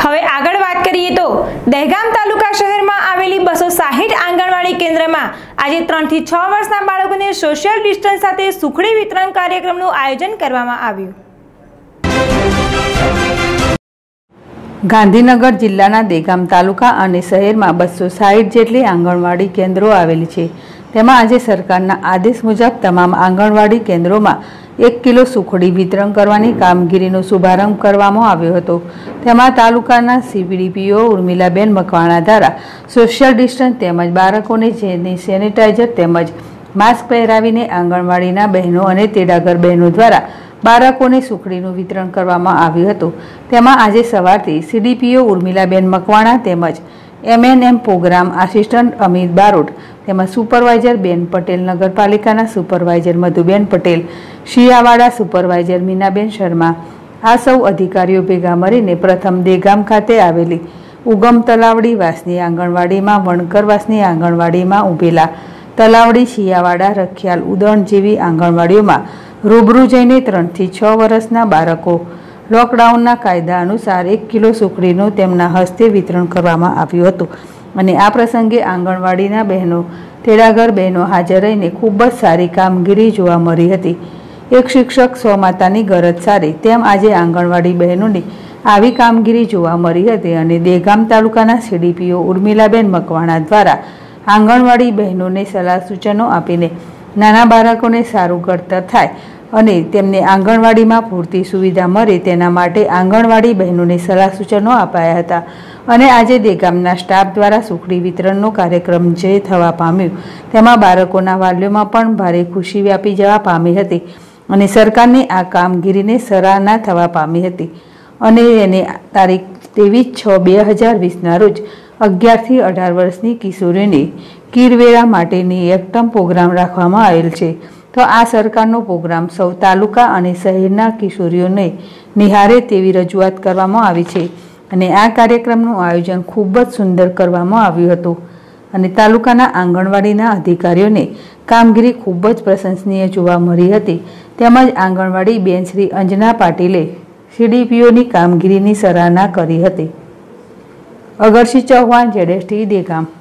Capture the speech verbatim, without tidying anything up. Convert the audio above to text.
હવે આગળ વાત કરીએ તો દહેગામ તાલુકા શહેરમાં આવેલી બસો સાહીઠ આંગણવાડી કેન્દ્રમાં આજે ત્રણ થી છ વર્ષના બાળકોને સોશિયલ ડિસ્ટન્સ સાથે સુખડી વિતરણ કાર્યક્રમનું આયોજન કરવામાં આવ્યું। ગાંધીનગર જિલ્લાના દહેગામ તાલુકા અને શહેરમાં બસો સાહીઠ જેટલી આંગણવાડી કેન્દ્રો આવેલી છે। તેમાં આજે સરકારના આદેશ મુજબ તમામ આંગણવાડી કેન્દ્રોમાં એક કિલો સુખડી વિતરણ કરવાની કામગીરીનો શુભારંભ કરવામાં આવ્યો હતો। તેમાં તાલુકાના સીડીપીઓ ઉર્મિલાબેન મકવાણા દ્વારા સોશિયલ ડિસ્ટન્સ તેમજ બાળકોને જેની સેનિટાઈઝર તેમજ માસ્ક પહેરાવીને આંગણવાડીના બહેનો અને તેડાગર બહેનો દ્વારા બાળકોને સુખડીનું વિતરણ કરવામાં આવ્યું હતું। તેમાં આજે સવારથી સીડીપીઓ ઉર્મિલાબેન મકવાણા તેમજ MNM programme assistant Amit Barot તેમજ સુપરવાઇઝર બેન પટેલ, નગરપાલિકાના સુપરવાઇઝર મધુબેન પટેલ, શિયાવાડા સુપરવાઇઝર મીનાબેન શર્મા આ સૌ અધિકારીઓ ભેગા મળીને પ્રથમ દહેગામ ખાતે આવેલી ઉગમ તલાવડી વાસની આંગણવાડીમાં, વણકર વાસની આંગણવાડીમાં ઉભેલા તલાવડી, શિયાવાડા, રખિયાલ, ઉદણ જેવી આંગણવાડીઓમાં રૂબરૂ જઈને ત્રણથી છ વર્ષના બાળકો લોકડાઉનના કાયદા અનુસાર એક કિલો સુખડીનું તેમના હસ્તે વિતરણ કરવામાં આવ્યું હતું અને આ પ્રસંગે આંગણવાડીના બહેનો, તેડાગર બહેનો હાજર રહીને ખૂબ જ સારી કામગીરી જોવા મળી હતી। એક શિક્ષક સો માતાની ગરજ સારી તેમ આજે આંગણવાડી બહેનોની આવી કામગીરી જોવા મળી હતી અને દહેગામ તાલુકાના સીડીપીઓ ઉર્મિલાબેન મકવાણા દ્વારા આંગણવાડી બહેનોને સલાહ સૂચનો આપીને નાના બાળકોને સારું ઘડતર થાય અને તેમને આંગણવાડીમાં પૂરતી સુવિધા મળે તેના માટે આંગણવાડી બહેનોને સલાહ સૂચનો અપાયા હતા અને આજે દહેગામના સ્ટાફ દ્વારા સુખડી વિતરણનો કાર્યક્રમ જે થવા પામ્યું તેમાં બાળકોના વાલીઓમાં પણ ભારે ખુશી વ્યાપી જવા પામી હતી અને સરકારની આ કામગીરીને સરાહના થવા પામી હતી અને એને તારીખ ત્રેવીસ છ બે હજાર વીસના રોજ અગિયારથી અઢાર વર્ષની કિશોરીઓની કીરવેરા માટેની એકટમ પ્રોગ્રામ રાખવામાં આવેલ છે। તો આ સરકારનો પ્રોગ્રામ સૌ તાલુકા અને શહેરના કિશોરીઓને નિહાળે તેવી રજૂઆત કરવામાં આવી છે અને આ કાર્યક્રમનું આયોજન ખૂબ જ સુંદર કરવામાં આવ્યું હતું અને તાલુકાના આંગણવાડીના અધિકારીઓને કામગીરી ખૂબ જ પ્રશંસનીય જોવા મળી હતી તેમજ આંગણવાડી બેન શ્રી અંજના પાટીલે સીડીપીઓની કામગીરીની સરાહના કરી હતી। અગરસિંહ ચૌહાણ, જેડેશ ટીવી, દહેગામ।